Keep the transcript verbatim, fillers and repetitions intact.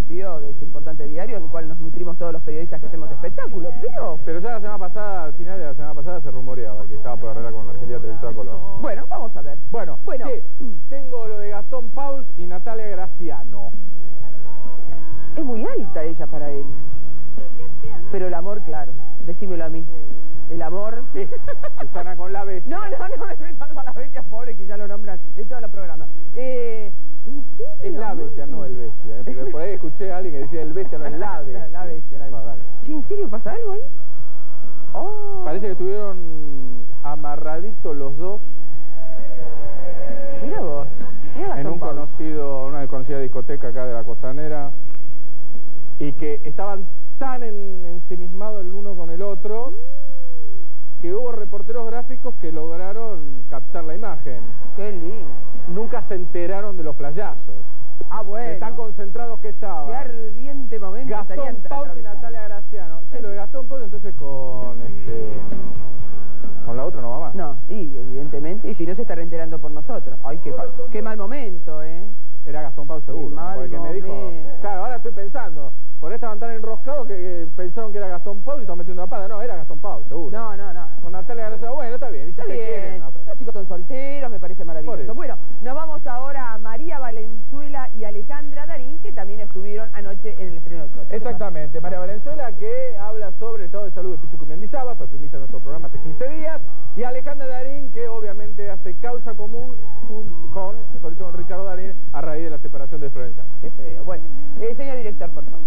despidió de este importante diario, del cual nos nutrimos todos los periodistas que hacemos espectáculo, pero... Pero ya la semana pasada, al final de la semana pasada, se rumoreaba que estaba por arreglar con la Argentina Televisora Color. Bueno, vamos a ver. Bueno, bueno. Che, tengo lo de Gastón Pauls y Natalia Graciano. Es muy alta ella para él. Pero el amor, claro, decímelo a mí. El amor... Sí, Susana con la bestia. No, no, no me metas con la bestia, pobre, que ya lo nombran en todos los programas. Eh, ¿En serio? Es la bestia, no el bestia, ¿eh? Porque por ahí escuché a alguien que decía el bestia, no es la bestia. La bestia, la bestia. No, dale. ¿Sí, en serio pasa algo ahí? Oh. Parece que estuvieron amarraditos los dos. Mira vos. Mirá En un Pauls. conocido, una conocida discoteca acá de la Costanera. Y que estaban tan en, ensimismados el uno con el otro que hubo reporteros gráficos que lograron captar la imagen. Qué lindo. Nunca se enteraron de los playazos. Ah, bueno. De tan concentrados que estaban. Qué ardiente momento. Gastón estarían Pauls y atravesando. Natalia Graciano. Sí, lo de Gastón Pauls entonces con este con la otra no va más. No, y evidentemente, y si no se está reenterando por nosotros. Ay, qué, fa- qué mal momento, ¿eh? Era Gastón Pauls seguro, Qué ¿no? mal Porque me dijo, momento. claro, ahora estoy pensando, por ahí estaban tan enroscados que, que pensaron que era Gastón Pauls y estaban metiendo la pata. No, era Gastón Pauls, seguro. No, no, no. Con Natalia Graciano, bueno, está bien, y si Está se bien, quieren, otra cosa. los chicos son solteros, me parece Por maravilloso. eso. Bueno, nos vamos ahora a María Valenzuela y Alejandra Darín, que también estuvieron anoche en el estreno del Closet. Exactamente, María Valenzuela que habla sobre el estado de salud de Pichuco Mendizábal, fue primicia de nuestro programa hace quince días, y Alejandra Darín que obviamente hace causa común jun- con, mejor dicho, con Ricardo Darín a raíz de la separación de Florencia. Qué feo. Bueno, eh, señor director, por favor.